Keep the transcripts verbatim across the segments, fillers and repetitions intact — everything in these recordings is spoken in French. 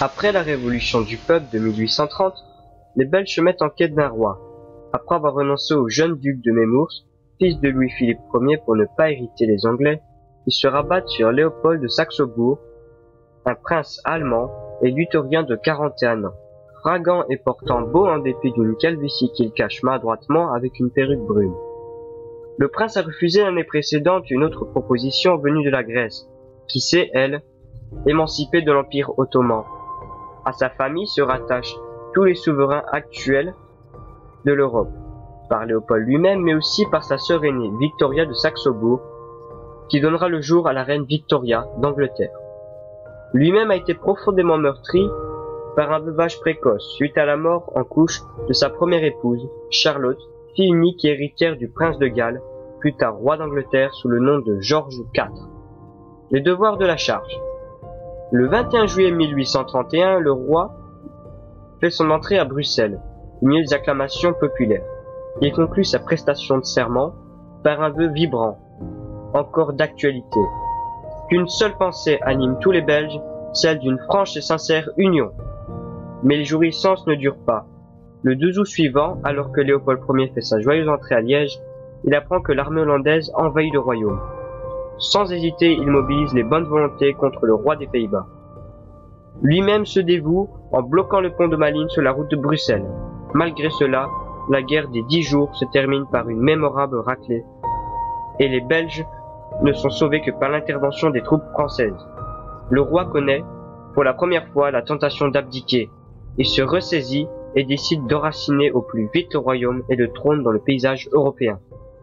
Après la révolution du peuple de mille huit cent trente, les Belges se mettent en quête d'un roi. Après avoir renoncé au jeune duc de Nemours, fils de Louis-Philippe Ier pour ne pas hériter les Anglais, ils se rabattent sur Léopold de Saxe-Cobourg, un prince allemand et luthérien de quarante et un ans, fragant et portant beau en dépit d'une calvitie qu'il cache maladroitement avec une perruque brune. Le prince a refusé l'année précédente une autre proposition venue de la Grèce, qui s'est, elle, émancipée de l'Empire ottoman. À sa famille se rattachent tous les souverains actuels de l'Europe, par Léopold lui-même, mais aussi par sa sœur aînée, Victoria de Saxe-Cobourg, qui donnera le jour à la reine Victoria d'Angleterre. Lui-même a été profondément meurtri par un veuvage précoce, suite à la mort en couche de sa première épouse, Charlotte, fille unique et héritière du prince de Galles, plus tard roi d'Angleterre sous le nom de George quatre. Les devoirs de la charge. Le vingt et un juillet mille huit cent trente et un, le roi fait son entrée à Bruxelles, au milieu des acclamations populaires. Il conclut sa prestation de serment par un vœu vibrant, encore d'actualité. Qu'une seule pensée anime tous les Belges, celle d'une franche et sincère union. Mais les jouissances ne durent pas. Le deux août suivant, alors que Léopold Ier fait sa joyeuse entrée à Liège, il apprend que l'armée hollandaise envahit le royaume. Sans hésiter, il mobilise les bonnes volontés contre le roi des Pays-Bas. Lui-même se dévoue en bloquant le pont de Malines sur la route de Bruxelles. Malgré cela, la guerre des dix jours se termine par une mémorable raclée, et les Belges ne sont sauvés que par l'intervention des troupes françaises. Le roi connaît, pour la première fois, la tentation d'abdiquer. Il se ressaisit et décide d'enraciner au plus vite le royaume et le trône dans le paysage européen.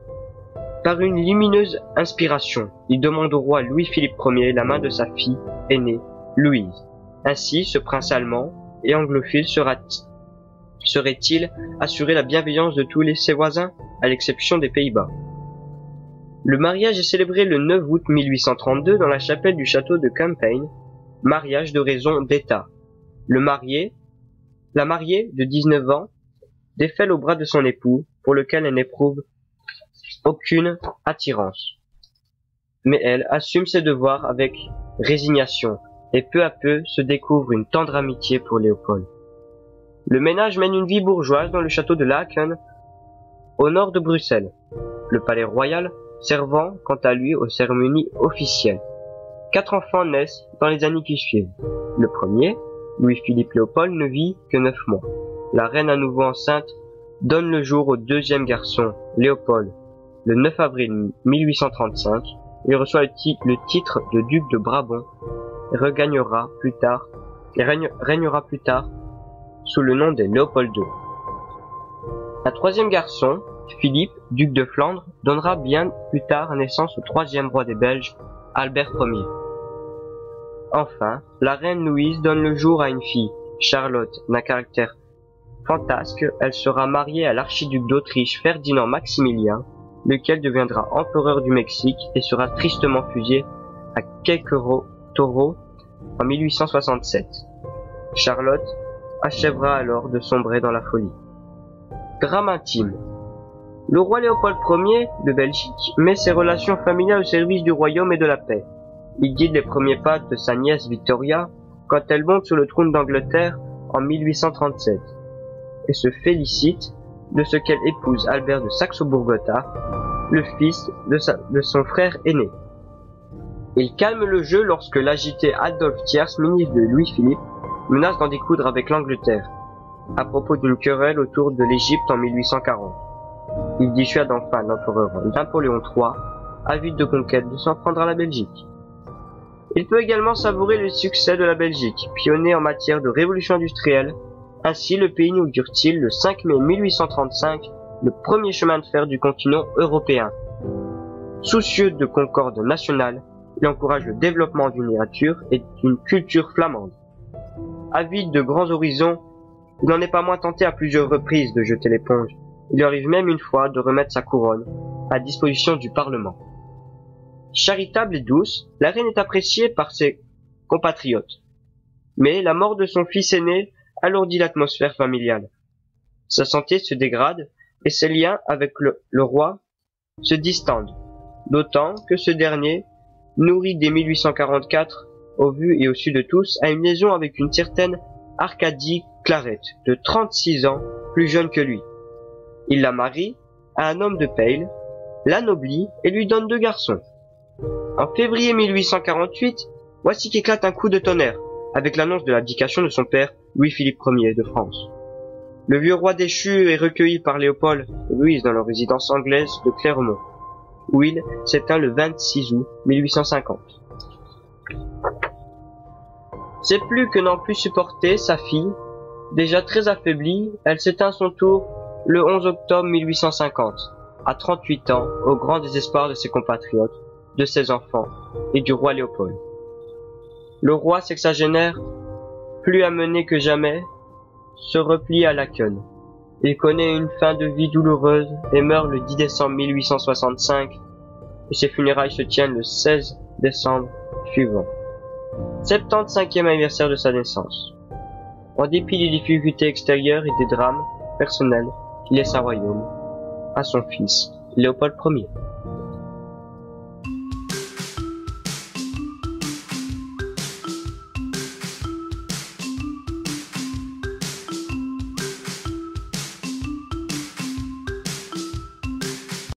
Par une lumineuse inspiration, il demande au roi Louis-Philippe Ier la main de sa fille aînée, Louise. Ainsi, ce prince allemand et anglophile sera serait-il assurer la bienveillance de tous les, ses voisins, à l'exception des Pays-Bas. Le mariage est célébré le neuf août mille huit cent trente-deux dans la chapelle du château de Campagne, mariage de raison d'État. Le marié, la mariée de dix-neuf ans, défèle au bras de son époux, pour lequel elle n'éprouve aucune attirance. Mais elle assume ses devoirs avec résignation, et peu à peu se découvre une tendre amitié pour Léopold. Le ménage mène une vie bourgeoise dans le château de Laeken, au nord de Bruxelles, le palais royal servant quant à lui aux cérémonies officielles. Quatre enfants naissent dans les années qui suivent. Le premier, Louis-Philippe Léopold, ne vit que neuf mois. La reine à nouveau enceinte donne le jour au deuxième garçon, Léopold. Le neuf avril mille huit cent trente-cinq, il reçoit le, ti le titre de duc de Brabant et regagnera plus tard, et règne régnera plus tard sous le nom de Léopold deux. Un troisième garçon, Philippe, duc de Flandre, donnera bien plus tard naissance au troisième roi des Belges, Albert Ier. Enfin, la reine Louise donne le jour à une fille, Charlotte, d'un caractère fantasque. Elle sera mariée à l'archiduc d'Autriche Ferdinand Maximilien, lequel deviendra empereur du Mexique et sera tristement fusillé à Querétaro en mille huit cent soixante-sept. Charlotte achèvera alors de sombrer dans la folie. Drame intime. Le roi Léopold Ier de Belgique met ses relations familiales au service du royaume et de la paix. Il guide les premiers pas de sa nièce Victoria quand elle monte sur le trône d'Angleterre en mille huit cent trente-sept et se félicite de ce qu'elle épouse Albert de Saxe-Cobourg-Gotha, le fils de, sa, de son frère aîné. Il calme le jeu lorsque l'agité Adolphe Thiers, ministre de Louis-Philippe, menace d'en découdre avec l'Angleterre, à propos d'une querelle autour de l'Égypte en mille huit cent quarante. Il dissuade enfin l'empereur Napoléon trois, avide de conquête, de s'en prendre à la Belgique. Il peut également savourer le succès de la Belgique, pionnier en matière de révolution industrielle. Ainsi, le pays inaugure-t-il le cinq mai mille huit cent trente-cinq le premier chemin de fer du continent européen. Soucieux de concorde nationale, il encourage le développement d'une littérature et d'une culture flamande. Avide de grands horizons, il n'en est pas moins tenté à plusieurs reprises de jeter l'éponge. Il lui arrive même une fois de remettre sa couronne à disposition du Parlement. Charitable et douce, la reine est appréciée par ses compatriotes. Mais la mort de son fils aîné alourdit l'atmosphère familiale. Sa santé se dégrade et ses liens avec le, le roi se distendent, d'autant que ce dernier, nourri dès mille huit cent quarante-quatre au vu et au su de tous, a une liaison avec une certaine Arcadie Claret, de trente-six ans, plus jeune que lui. Il la marie à un homme de Pale, l'anoblit et lui donne deux garçons. En février mille huit cent quarante-huit, voici qu'éclate un coup de tonnerre, avec l'annonce de l'abdication de son père Louis-Philippe Ier de France. Le vieux roi déchu est recueilli par Léopold et Louise dans leur résidence anglaise de Clermont, où il s'éteint le vingt-six août mille huit cent cinquante. C'est plus que n'en put supporter sa fille, déjà très affaiblie, elle s'éteint à son tour le onze octobre mille huit cent cinquante, à trente-huit ans, au grand désespoir de ses compatriotes, de ses enfants et du roi Léopold. Le roi sexagénaire, plus amené que jamais, se replie à Laeken. Il connaît une fin de vie douloureuse et meurt le dix décembre mille huit cent soixante-cinq, et ses funérailles se tiennent le seize décembre suivant. septante-cinquième anniversaire de sa naissance. En dépit des difficultés extérieures et des drames personnels, il laisse un royaume à son fils, Léopold Ier.